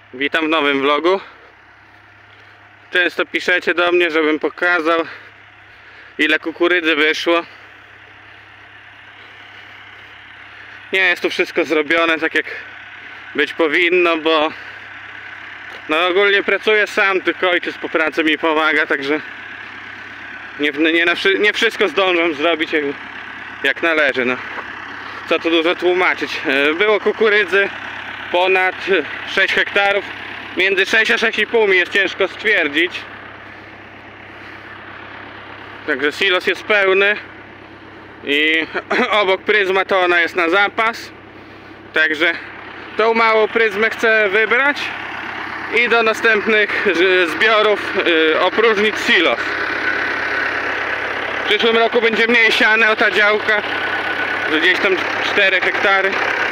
Witam w nowym vlogu. Często piszecie do mnie, żebym pokazał, ile kukurydzy wyszło. Nie jest tu wszystko zrobione tak jak być powinno, bo ogólnie pracuję sam, tylko ojciec po pracy mi pomaga, także nie wszystko zdążam zrobić jak należy. Co tu dużo tłumaczyć. Było kukurydzy ponad 6 hektarów. Między 6 a 6,5 mi jest ciężko stwierdzić. Także silos jest pełny i obok pryzma to ona jest na zapas. Także tą małą pryzmę chcę wybrać i do następnych zbiorów opróżnić silos. W przyszłym roku będzie mniej siane o ta działka, że gdzieś tam 4 hektary.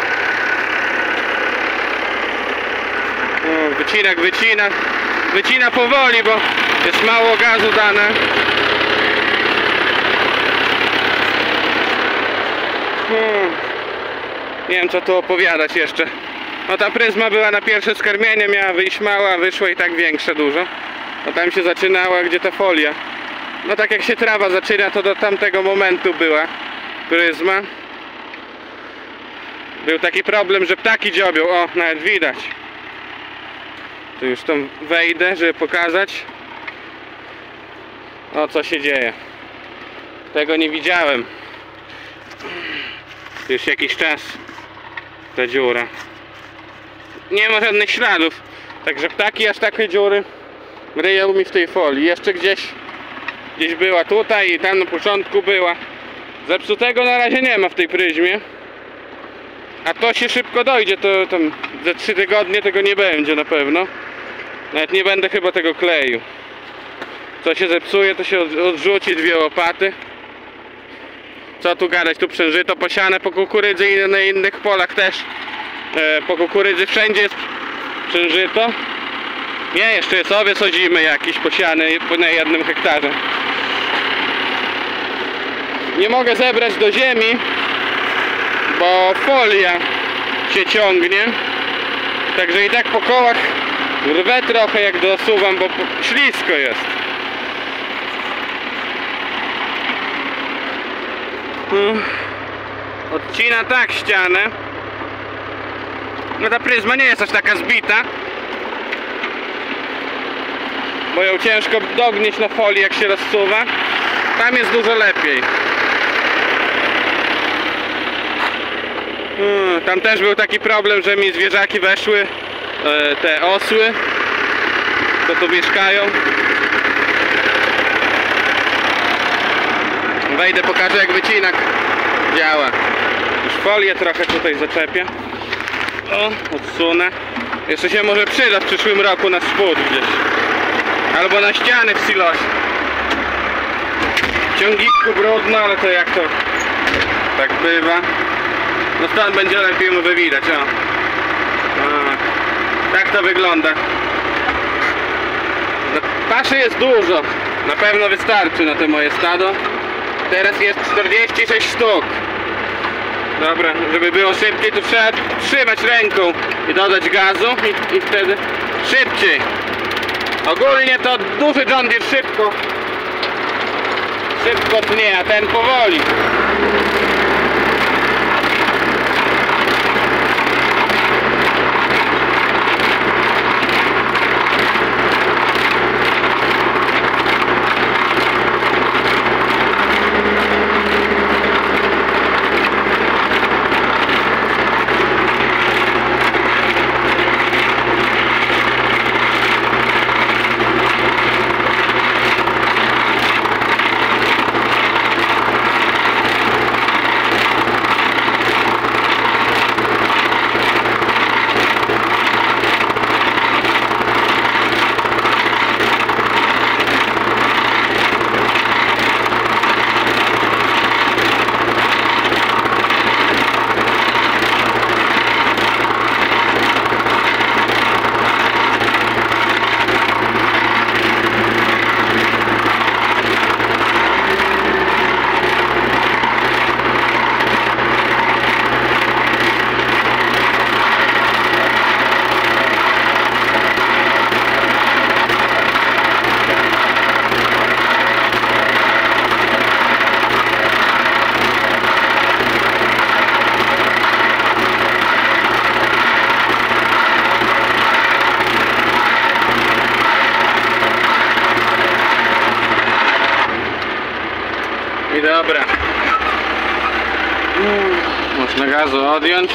Wycina powoli, bo jest mało gazu dane. Nie wiem co tu opowiadać jeszcze. Ta pryzma była na pierwsze skarmienie, miała wyjść mała, wyszło i tak większe dużo. Tam się zaczynała, gdzie ta folia. Tak jak się trawa zaczyna, to do tamtego momentu była pryzma. Był taki problem, że ptaki dziobią, nawet widać. Tu już tam wejdę, żeby pokazać, co się dzieje. Tego nie widziałem. Już jakiś czas ta dziura. Nie ma żadnych śladów. Także ptaki aż takie dziury ryją mi w tej folii. Jeszcze gdzieś była tutaj i tam na początku była. Zepsutego na razie nie ma w tej pryzmie. A to się szybko dojdzie. To tam za 3 tygodnie tego nie będzie na pewno. Nawet nie będę chyba tego kleił. Co się zepsuje, to się odrzuci 2 łopaty. Co tu gadać, tu przężyto posiane po kukurydzy i na innych polach też. Po kukurydzy wszędzie jest przężyto. Nie, jeszcze jest owiec ozimy jakiś posiany na 1 hektarze. Nie mogę zebrać do ziemi, bo folia się ciągnie. Także i tak po kołach rwę trochę jak dosuwam, bo ślisko jest. Odcina tak ścianę. Ta pryzma nie jest aż taka zbita, bo ją ciężko dognieść na folii jak się rozsuwa. Tam jest dużo lepiej. Tam też był taki problem, że mi zwierzaki weszły, te osły, co tu mieszkają. Wejdę, pokażę jak wycinak działa. Już folię trochę tutaj zaczepię. Odsunę. Jeszcze się może przyda w przyszłym roku na spód gdzieś. Albo na ściany w silosie. W ciągniku brudno, ale to jak to tak bywa. Stąd będzie lepiej mu widać. Tak to wygląda. Paszy jest dużo. Na pewno wystarczy na to moje stado. Teraz jest 46 sztuk. Dobra, żeby było szybciej, to trzeba trzymać ręką i dodać gazu i wtedy szybciej. Ogólnie to duży John Deere szybko tnie, a ten powoli. razu odjąć.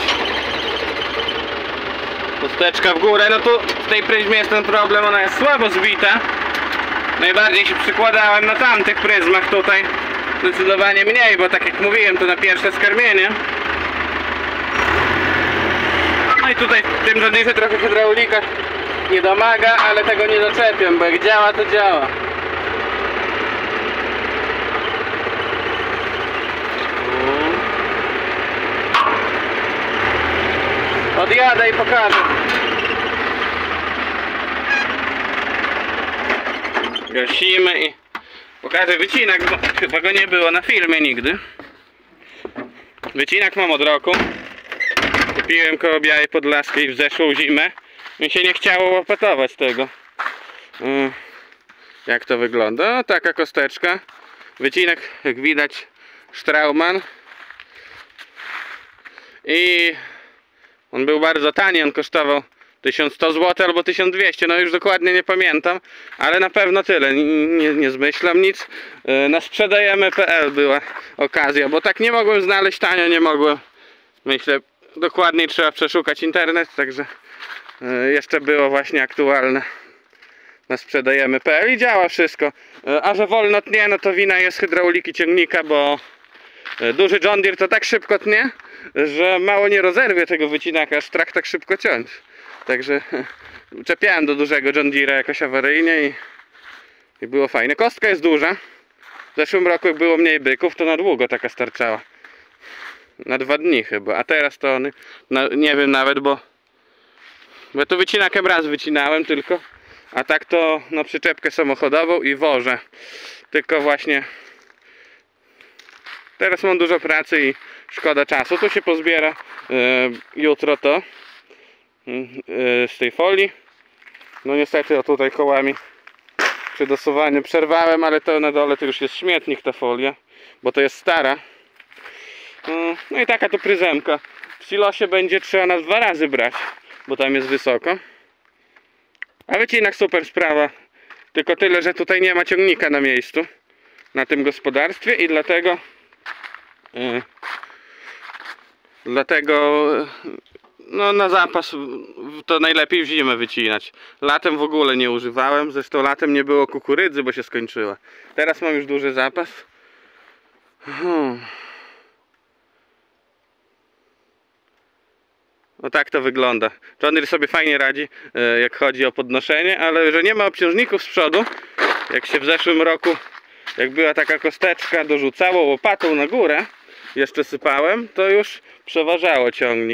Chusteczka w górę, no tu w tej pryzmie jest ten problem, ona jest słabo zbita. Najbardziej się przykładałem na tamtych pryzmach tutaj. Zdecydowanie mniej, bo tak jak mówiłem, to na pierwsze skarmienie. No i tutaj w tym żadnicy trochę hydraulika nie domaga, ale tego nie doczepiam, bo jak działa, to działa. Odjadę i pokażę. Gasimy i pokażę wycinek, bo chyba go nie było na filmie nigdy. Wycinek mam od roku. Kupiłem koło Białej Podlaskiej w zeszłą zimę. Mi się nie chciało łopatować tego. Jak to wygląda? O, taka kosteczka. Wycinek, jak widać, Straumann. I on był bardzo tani, on kosztował 1100 zł albo 1200, no już dokładnie nie pamiętam, ale na pewno tyle, nie zmyślam nic. Na sprzedajemy.pl była okazja, bo tak nie mogłem znaleźć tanio, nie mogłem. Myślę, dokładniej trzeba przeszukać internet, także jeszcze było właśnie aktualne na sprzedajemy.pl i działa wszystko. A że wolno tnie, no to wina jest hydrauliki ciągnika, bo duży John Deere to tak szybko tnie, że mało nie rozerwie tego wycinaka, aż strach tak szybko ciąć. Także czepiałem do dużego John Deere'a jakoś awaryjnie i było fajnie. Kostka jest duża. W zeszłym roku jak było mniej byków, to na długo taka starczała. Na 2 dni chyba, a teraz to nie wiem nawet, bo to wycinakiem raz wycinałem tylko, a tak to na przyczepkę samochodową i wożę. Tylko właśnie teraz mam dużo pracy i szkoda czasu. Tu się pozbiera jutro to z tej folii. No niestety o tutaj kołami przy dosuwaniu przerwałem, ale to na dole to już jest śmietnik ta folia, bo to jest stara. No i taka to pryzemka. W silosie będzie trzeba nas 2 razy brać, bo tam jest wysoko. A wycinak super sprawa. Tylko tyle, że tutaj nie ma ciągnika na miejscu na tym gospodarstwie i dlatego no na zapas to najlepiej w zimę wycinać. Latem w ogóle nie używałem. Zresztą latem nie było kukurydzy, bo się skończyła. Teraz mam już duży zapas. No tak to wygląda. John Deere sobie fajnie radzi, jak chodzi o podnoszenie, ale że nie ma obciążników z przodu, jak się w zeszłym roku, jak była taka kosteczka, dorzucało łopatą na górę, jeszcze sypałem, to już przeważało ciągnik.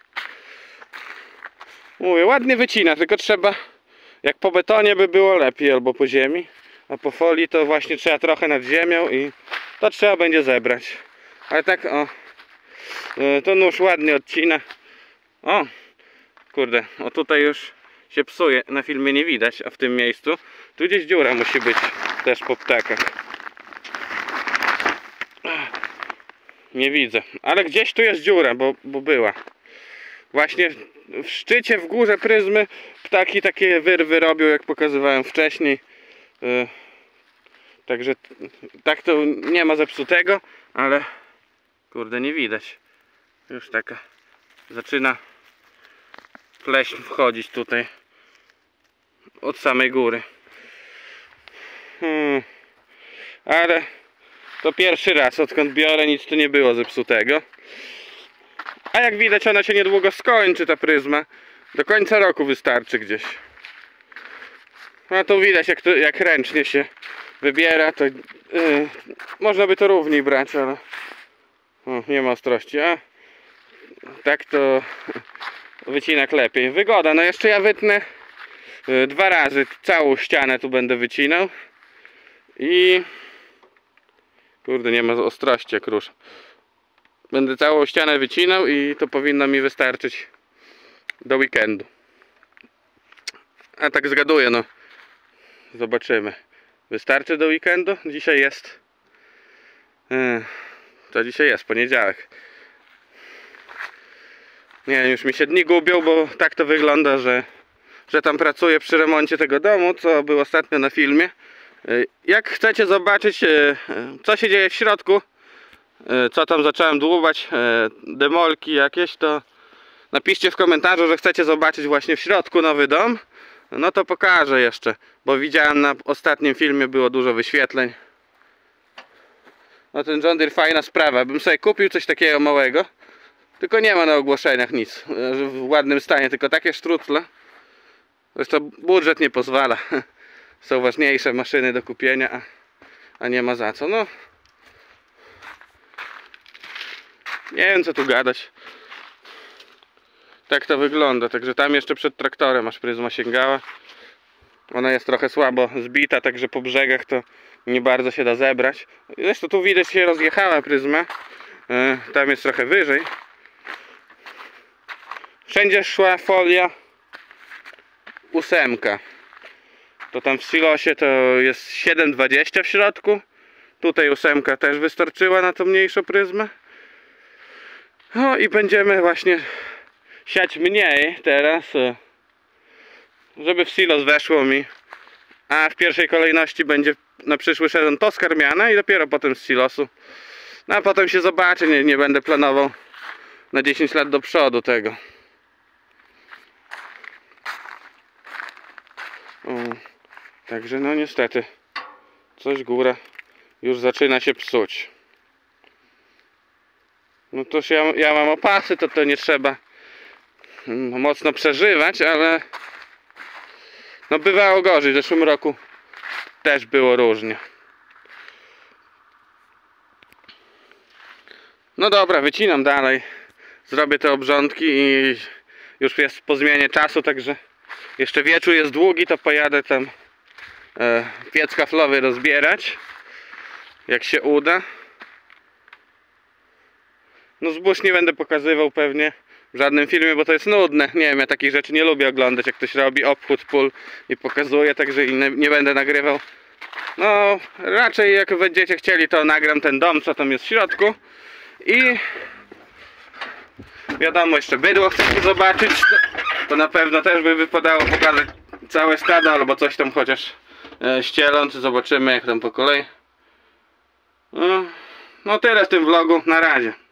Mówię, ładnie wycina, tylko trzeba, jak po betonie by było lepiej, albo po ziemi, a po folii to właśnie trzeba trochę nad ziemią i to trzeba będzie zebrać. Ale tak o, to nóż ładnie odcina. O, kurde, o tutaj już się psuje, na filmie nie widać, a w tym miejscu tu gdzieś dziura musi być też po ptakach. Nie widzę, ale gdzieś tu jest dziura, bo była. Właśnie w szczycie, w górze pryzmy ptaki takie wyrwy robią, jak pokazywałem wcześniej. Także tak to nie ma zepsutego, ale kurde, nie widać. Już taka zaczyna pleśń wchodzić tutaj od samej góry. Ale to pierwszy raz, odkąd biorę, nic tu nie było zepsutego. A jak widać, ona się niedługo skończy, ta pryzma. Do końca roku wystarczy gdzieś. No to widać, jak ręcznie się wybiera, to można by to równiej brać, ale nie ma ostrości. A tak to wycinak lepiej. Wygoda, no jeszcze ja wytnę 2 razy całą ścianę, tu będę wycinał i kurde, nie ma ostrości jak rusz. Będę całą ścianę wycinał i to powinno mi wystarczyć do weekendu. A tak zgaduję, no zobaczymy. Wystarczy do weekendu? Dzisiaj jest dzisiaj jest poniedziałek. Nie wiem, już mi się dni gubią, bo tak to wygląda, że tam pracuję przy remoncie tego domu, co było ostatnio na filmie. Jak chcecie zobaczyć, co się dzieje w środku, co tam zacząłem dłubać, demolki jakieś, to napiszcie w komentarzu, że chcecie zobaczyć właśnie w środku nowy dom. No to pokażę jeszcze, bo widziałem na ostatnim filmie było dużo wyświetleń. No ten John Deere fajna sprawa, bym sobie kupił coś takiego małego, tylko nie ma na ogłoszeniach nic w ładnym stanie, tylko takie sztrucle. Zresztą budżet nie pozwala. Są ważniejsze maszyny do kupienia, a nie ma za co. No nie wiem co tu gadać. Tak to wygląda, także tam jeszcze przed traktorem aż pryzma sięgała. Ona jest trochę słabo zbita, także po brzegach to nie bardzo się da zebrać. Zresztą tu widać się rozjechała pryzma. Tam jest trochę wyżej. Wszędzie szła folia 8. To tam w silosie to jest 7,20 w środku. Tutaj 8 też wystarczyła na tą mniejszą pryzmę. No i będziemy właśnie siać mniej teraz, żeby w silos weszło mi. A w pierwszej kolejności będzie na przyszły sezon to skarmiane i dopiero potem z silosu. No a potem się zobaczy, nie będę planował na 10 lat do przodu tego. Także no niestety coś góra już zaczyna się psuć. No to ja mam opasy, to nie trzeba mocno przeżywać, ale no bywało gorzej. W zeszłym roku też było różnie. No dobra, wycinam dalej. Zrobię te obrządki i już jest po zmianie czasu, także jeszcze wieczór jest długi, to pojadę tam piec kaflowy rozbierać, jak się uda. No zbóż nie będę pokazywał pewnie w żadnym filmie, bo to jest nudne. Nie wiem, ja takich rzeczy nie lubię oglądać, jak ktoś robi obchód pól i pokazuje, także nie będę nagrywał. No raczej jak będziecie chcieli, to nagram ten dom, co tam jest w środku. I wiadomo, jeszcze bydło chcecie zobaczyć, to na pewno też by wypadało pokazać całe stado, albo coś tam chociaż ścieląc. Zobaczymy jak tam po kolei. No tyle w tym vlogu, na razie.